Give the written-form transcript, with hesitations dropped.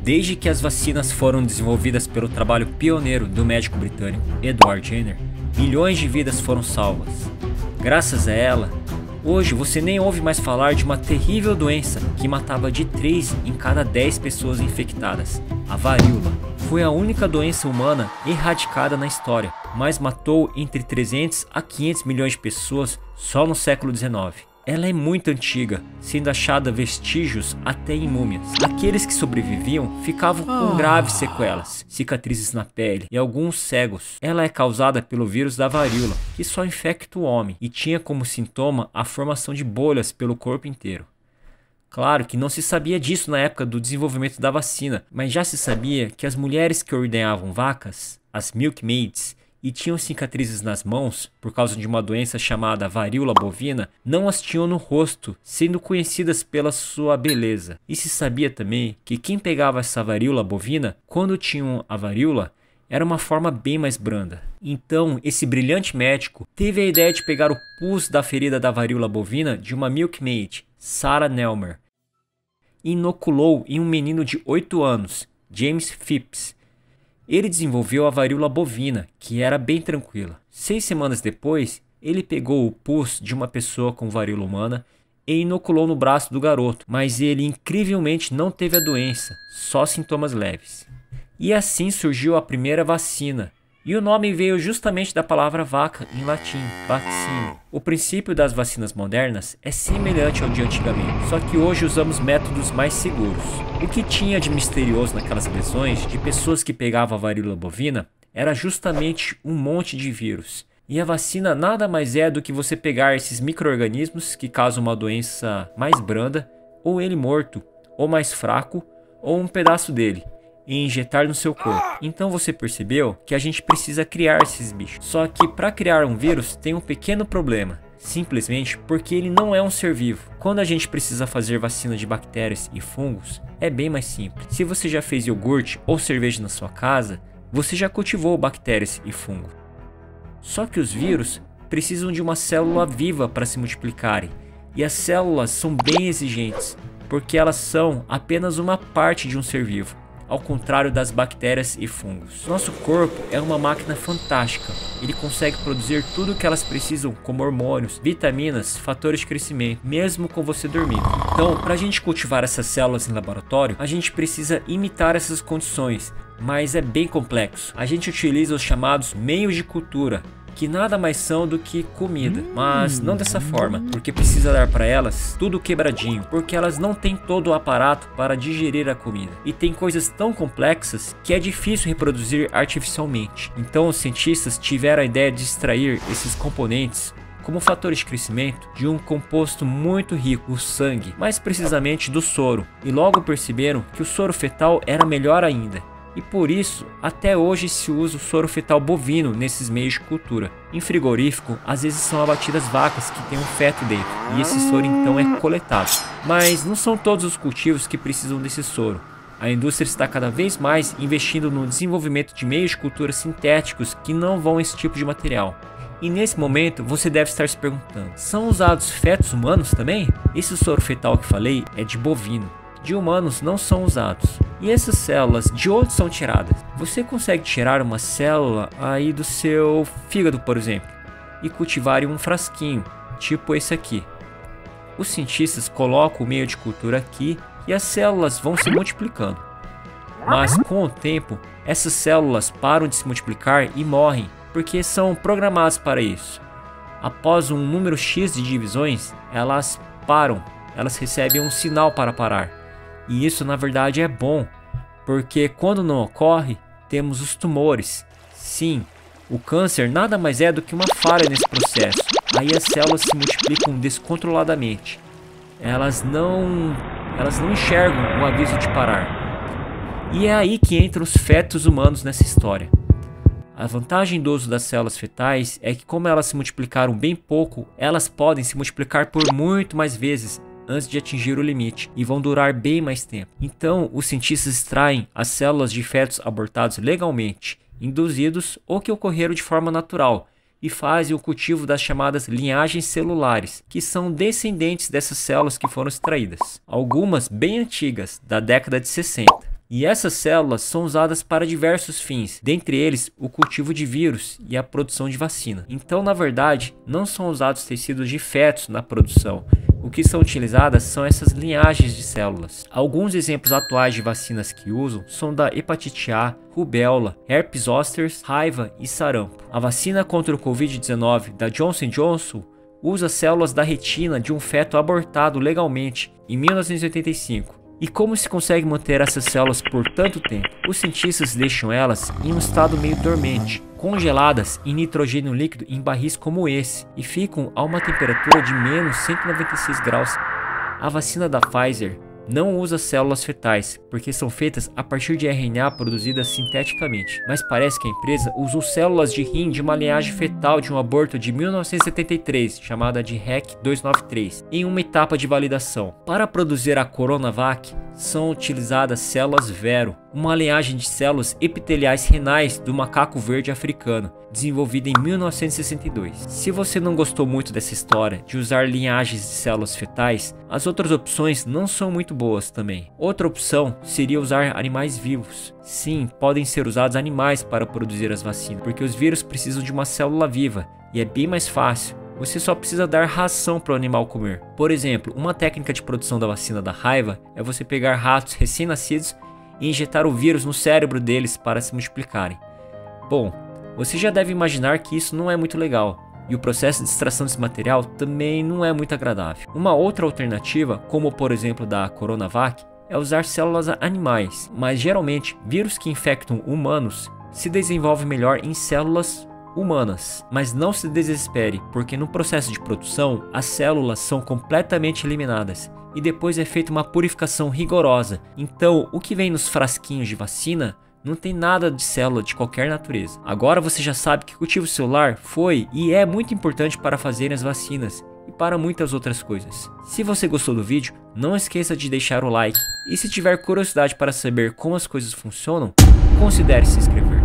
Desde que as vacinas foram desenvolvidas pelo trabalho pioneiro do médico britânico Edward Jenner, milhões de vidas foram salvas. Graças a ela, hoje você nem ouve mais falar de uma terrível doença que matava de 3 em cada 10 pessoas infectadas, a varíola. Foi a única doença humana erradicada na história, mas matou entre 300 a 500 milhões de pessoas só no século XIX. Ela é muito antiga, sendo achada vestígios até em múmias. Aqueles que sobreviviam ficavam com graves sequelas, cicatrizes na pele e alguns cegos. Ela é causada pelo vírus da varíola, que só infecta o homem e tinha como sintoma a formação de bolhas pelo corpo inteiro. Claro que não se sabia disso na época do desenvolvimento da vacina, mas já se sabia que as mulheres que ordenhavam vacas, as milkmaids, e tinham cicatrizes nas mãos por causa de uma doença chamada varíola bovina, não as tinham no rosto, sendo conhecidas pela sua beleza. E se sabia também que quem pegava essa varíola bovina, quando tinham a varíola, era uma forma bem mais branda. Então, esse brilhante médico teve a ideia de pegar o pus da ferida da varíola bovina de uma milkmaid, Sarah Nelmer, e inoculou em um menino de 8 anos, James Phipps. Ele desenvolveu a varíola bovina, que era bem tranquila. 6 semanas depois, ele pegou o pus de uma pessoa com varíola humana e inoculou no braço do garoto, mas ele incrivelmente não teve a doença, só sintomas leves. E assim surgiu a primeira vacina. E o nome veio justamente da palavra vaca em latim, vaccine. O princípio das vacinas modernas é semelhante ao de antigamente, só que hoje usamos métodos mais seguros. O que tinha de misterioso naquelas lesões de pessoas que pegavam a varíola bovina era justamente um monte de vírus. E a vacina nada mais é do que você pegar esses micro-organismos que causam uma doença mais branda, ou ele morto, ou mais fraco, ou um pedaço dele, e injetar no seu corpo. Então você percebeu que a gente precisa criar esses bichos. Só que para criar um vírus tem um pequeno problema, simplesmente porque ele não é um ser vivo. Quando a gente precisa fazer vacina de bactérias e fungos, é bem mais simples. Se você já fez iogurte ou cerveja na sua casa, você já cultivou bactérias e fungos. Só que os vírus precisam de uma célula viva para se multiplicarem, e as células são bem exigentes, porque elas são apenas uma parte de um ser vivo, ao contrário das bactérias e fungos. Nosso corpo é uma máquina fantástica. Ele consegue produzir tudo o que elas precisam, como hormônios, vitaminas, fatores de crescimento, mesmo com você dormindo. Então, para a gente cultivar essas células em laboratório, a gente precisa imitar essas condições, mas é bem complexo. A gente utiliza os chamados meios de cultura, que nada mais são do que comida, mas não dessa forma, porque precisa dar para elas tudo quebradinho, porque elas não têm todo o aparato para digerir a comida, e tem coisas tão complexas que é difícil reproduzir artificialmente. Então os cientistas tiveram a ideia de extrair esses componentes como fatores de crescimento de um composto muito rico, o sangue, mais precisamente do soro, e logo perceberam que o soro fetal era melhor ainda. E por isso, até hoje se usa o soro fetal bovino nesses meios de cultura. Em frigorífico, às vezes são abatidas vacas que têm um feto dentro, e esse soro então é coletado. Mas não são todos os cultivos que precisam desse soro. A indústria está cada vez mais investindo no desenvolvimento de meios de cultura sintéticos que não vão esse tipo de material. E nesse momento você deve estar se perguntando, são usados fetos humanos também? Esse soro fetal que falei é de bovino. De humanos não são usados. E essas células, de onde são tiradas? Você consegue tirar uma célula aí do seu fígado, por exemplo, e cultivar em um frasquinho, tipo esse aqui. Os cientistas colocam o meio de cultura aqui e as células vão se multiplicando. Mas com o tempo, essas células param de se multiplicar e morrem, porque são programadas para isso. Após um número X de divisões, elas param, elas recebem um sinal para parar. E isso na verdade é bom, porque quando não ocorre, temos os tumores. Sim, o câncer nada mais é do que uma falha nesse processo. Aí as células se multiplicam descontroladamente. Elas não enxergam o aviso de parar. E é aí que entram os fetos humanos nessa história. A vantagem do uso das células fetais é que, como elas se multiplicaram bem pouco, elas podem se multiplicar por muito mais vezes antes de atingir o limite e vão durar bem mais tempo. Então, os cientistas extraem as células de fetos abortados legalmente, induzidos ou que ocorreram de forma natural, e fazem o cultivo das chamadas linhagens celulares, que são descendentes dessas células que foram extraídas. Algumas bem antigas, da década de 60. E essas células são usadas para diversos fins, dentre eles o cultivo de vírus e a produção de vacina. Então, na verdade, não são usados tecidos de fetos na produção. O que são utilizadas são essas linhagens de células. Alguns exemplos atuais de vacinas que usam são da hepatite A, rubéola, herpes zoster, raiva e sarampo. A vacina contra o Covid-19 da Johnson & Johnson usa células da retina de um feto abortado legalmente em 1985. E como se consegue manter essas células por tanto tempo? Os cientistas deixam elas em um estado meio dormente, congeladas em nitrogênio líquido em barris como esse, e ficam a uma temperatura de menos 196 graus. A vacina da Pfizer não usa células fetais, porque são feitas a partir de RNA produzidas sinteticamente. Mas parece que a empresa usou células de rim de uma linhagem fetal de um aborto de 1973, chamada de REC 293, em uma etapa de validação. Para produzir a Coronavac, são utilizadas células Vero, uma linhagem de células epiteliais renais do macaco verde africano, desenvolvida em 1962. Se você não gostou muito dessa história de usar linhagens de células fetais, as outras opções não são muito boas também. Outra opção seria usar animais vivos. Sim, podem ser usados animais para produzir as vacinas, porque os vírus precisam de uma célula viva e é bem mais fácil. Você só precisa dar ração para o animal comer. Por exemplo, uma técnica de produção da vacina da raiva é você pegar ratos recém-nascidos e injetar o vírus no cérebro deles para se multiplicarem. Bom, você já deve imaginar que isso não é muito legal, e o processo de extração desse material também não é muito agradável. Uma outra alternativa, como por exemplo da Coronavac, é usar células animais, mas geralmente vírus que infectam humanos se desenvolvem melhor em células humanas. Mas não se desespere, porque no processo de produção as células são completamente eliminadas e depois é feita uma purificação rigorosa. Então o que vem nos frasquinhos de vacina não tem nada de célula de qualquer natureza. Agora você já sabe que cultivo celular foi e é muito importante para fazerem as vacinas e para muitas outras coisas. Se você gostou do vídeo, não esqueça de deixar o like e se tiver curiosidade para saber como as coisas funcionam, considere se inscrever.